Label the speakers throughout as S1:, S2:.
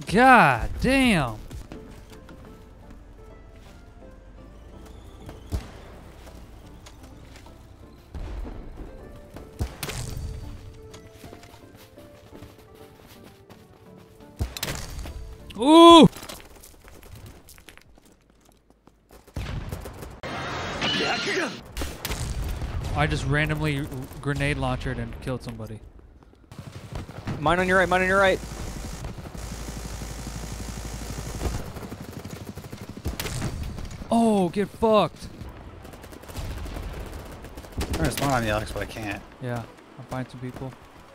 S1: God damn. Ooh! I just randomly grenade launched and killed somebody.
S2: Mine on your right, mine on your right.
S1: Oh, get fucked.
S3: I'm gonna spawn on the Alex, but I can't.
S1: Yeah, I'll find some people.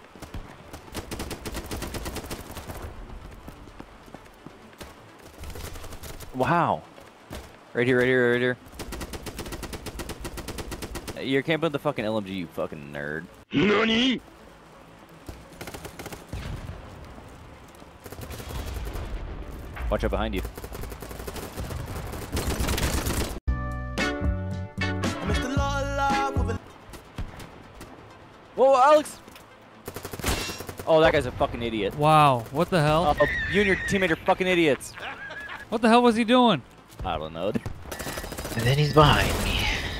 S2: Wow. Right here, right here, right here. You're camping with the fucking LMG, you fucking nerd. NANI?! Watch out behind you. Whoa, Alex! Oh, that guy's a fucking idiot.
S1: Wow, what the hell?
S2: You and your teammate are fucking idiots.
S1: What the hell was he doing?
S2: I don't know.
S4: And then he's behind me.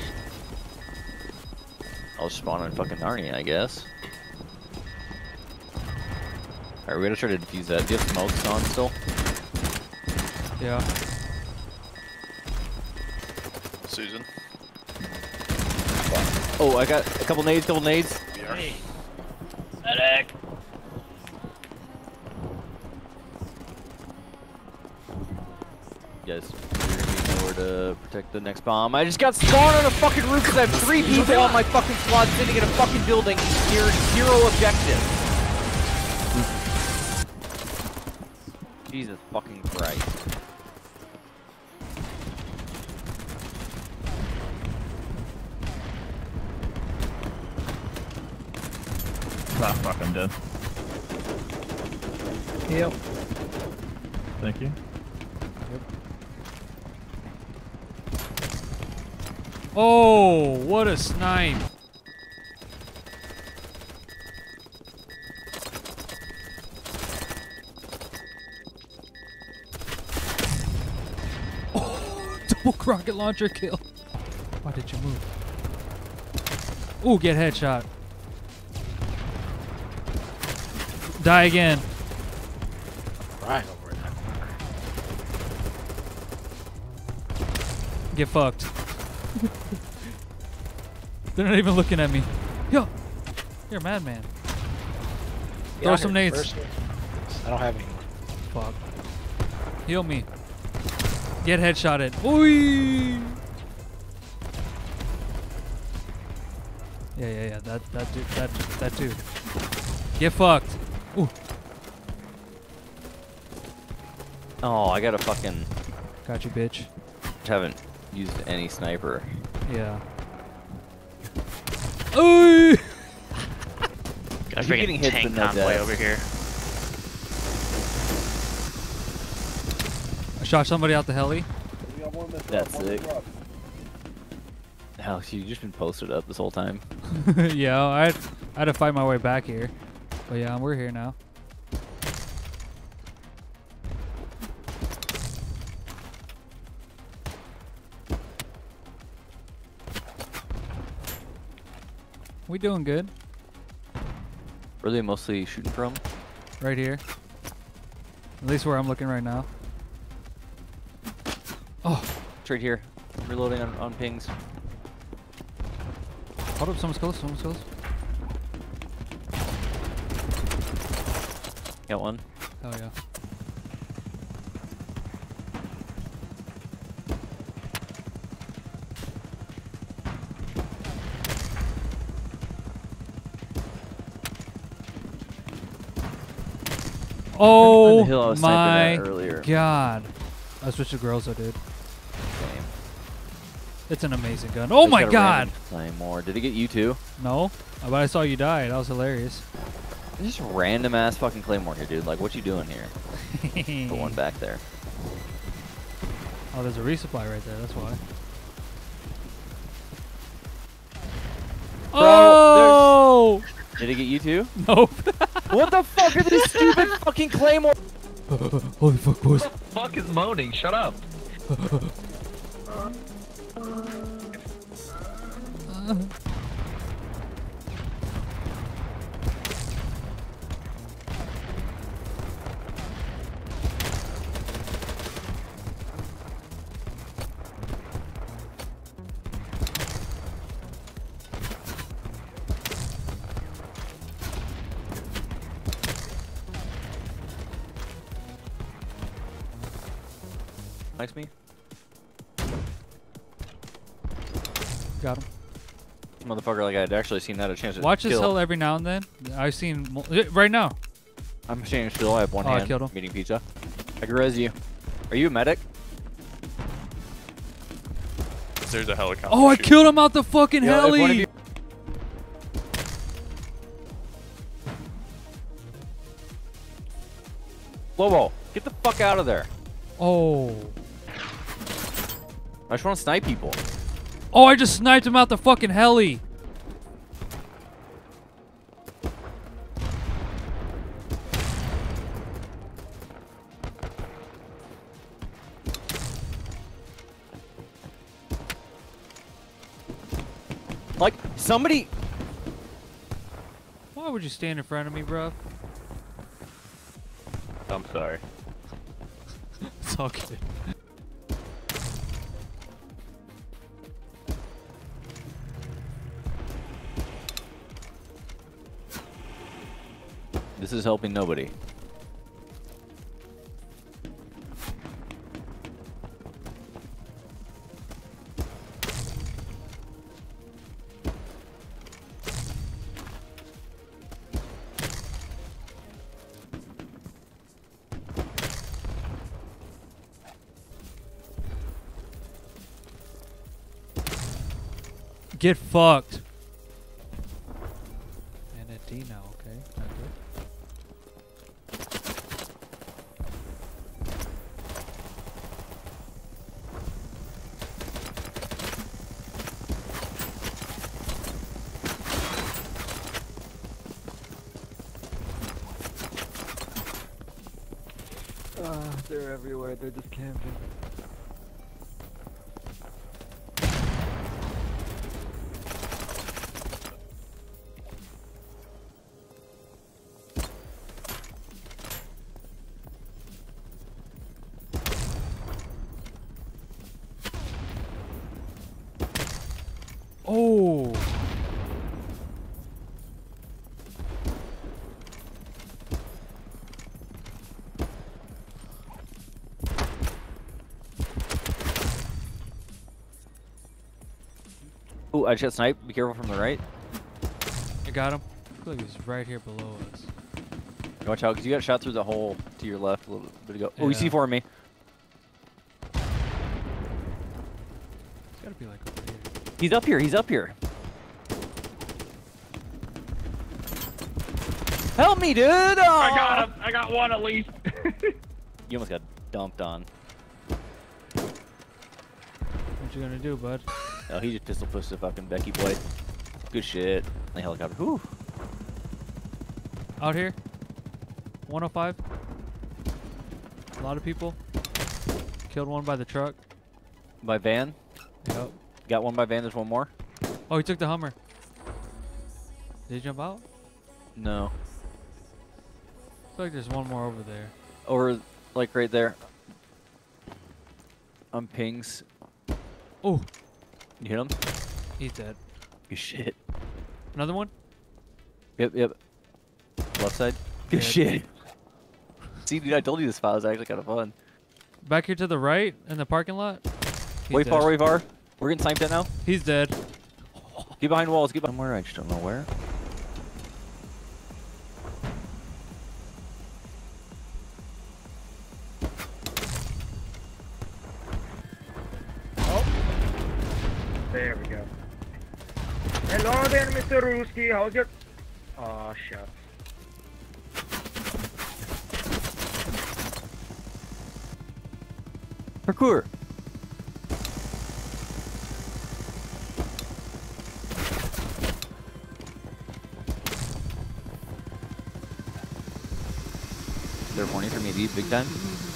S2: I'll spawn on fucking Narnia, I guess. Alright, we're gonna try to defuse that. Do you have smokes on still?
S1: Yeah.
S5: Susan.
S2: Oh, I got a couple nades,
S5: Hey.
S4: Medic.
S2: Yes, you're gonna need nowhere to protect the next bomb. I just got spawned on a fucking roof because I have 3 people on my fucking squad sitting in a fucking building near 0 objectives. Jesus fucking Christ.
S6: Ah, fuck, I'm dead.
S1: Yep.
S6: Thank you.
S1: Oh, what a snipe. Oh, double rocket launcher kill. Why did you move? Ooh, get headshot. Die again.
S3: Right over in that corner.
S1: Get fucked. They're not even looking at me. Yo, you're a madman. Throw some nades.
S3: I don't have any.
S1: Fuck. Heal me. Get headshotted. Ooh. Yeah. That dude. Get fucked. Ooh.
S2: Oh, I got a fucking...
S1: Got you, bitch.
S2: Haven't used any sniper.
S1: Yeah. Ooh.
S4: Got a
S2: You're getting
S4: freaking
S2: hit
S4: tank
S2: in the
S4: convoy
S2: death.
S4: over here.
S1: I shot somebody out the heli.
S2: That's sick. Alex, you've just been posted up this whole time.
S1: Yeah, I had to fight my way back here. But yeah, we're here now. We doing good.
S2: Where are they mostly shooting from?
S1: Right here. At least where I'm looking right now. Oh,
S2: It's right here. Reloading on pings.
S1: hold up, someone's close,
S2: Got one.
S1: Oh yeah.
S2: On the hill I
S1: Oh
S2: was sniping
S1: my
S2: at earlier.
S1: god. I switched to girls, I did.
S2: Same.
S1: It's an amazing gun. Oh
S2: Just
S1: my
S2: got a
S1: god!
S2: random Claymore. Did it get you too?
S1: No, but I saw you die. That was hilarious.
S2: Just random ass fucking Claymore here, dude. Like, what you doing here? Put one back there.
S1: Oh, there's a resupply right there. That's why.
S2: Bro,
S1: Oh!
S2: Did it get you too?
S1: Nope.
S2: What the fuck are these stupid fucking Claymore?
S1: Holy fuck, boys.
S4: Fuck is moaning? Shut up.
S2: Next me.
S1: Got him.
S2: Motherfucker, like I'd actually seen that a chance to
S1: Watch this
S2: kill.
S1: hill every now and then. I've seen right now.
S2: I'm standing still. I have one
S1: Oh, I
S2: hand.
S1: killed him.
S2: Eating pizza. I can res you. Are you a medic?
S5: There's a helicopter.
S1: Oh, I
S5: shooting.
S1: killed him out the fucking
S2: Yeah, if one of
S1: heli.
S2: you- Lobo, get the fuck out of there.
S1: Oh.
S2: I just want to snipe people.
S1: Oh, I just sniped him out the fucking heli.
S2: Like, somebody...
S1: Why would you stand in front of me, bro?
S6: I'm sorry.
S1: It's all good.
S2: This is helping nobody.
S1: Get fucked. And a D now, okay? Not good.
S2: They're everywhere. They're just camping.
S1: Oh.
S2: Ooh, I just got sniped. Be careful from the right.
S1: I got him. Look, he's right here below us.
S2: Watch out, because you got shot through the hole to your left a little bit ago. Oh, you
S1: Yeah.
S2: see for me.
S1: It's gotta be like over here.
S2: He's up here. He's up here. Help me, dude!
S6: I
S2: Oh!
S6: got him. I got one at least.
S2: You almost got dumped on.
S1: What you gonna do, bud?
S2: Oh, he just pistol pushed the fucking Becky boy. Good shit. The helicopter. Whew.
S1: Out here? 105? A lot of people. Killed one by the truck.
S2: By van.
S1: Yep.
S2: Got one by van. There's one more.
S1: Oh, he took the Hummer. Did he jump out?
S2: No.
S1: I feel like there's one more over there.
S2: Over, like, right there. On pings.
S1: Oh,
S2: You hit him?
S1: he's dead.
S2: Good shit.
S1: Another one?
S2: Yep, yep. Left side. Good
S1: Dead.
S2: shit. See, dude, I told you this spot was actually kind of fun.
S1: Back here to the right in the parking lot. He's
S2: Way
S1: dead.
S2: far, way far. We're getting sniped at now.
S1: He's dead.
S2: Get behind walls. Get behind somewhere. I just don't know where.
S7: There we go. Hello there, Mr. Ruski. How's your... Oh, shit.
S2: Parkour. They're horny for me, dude, big time.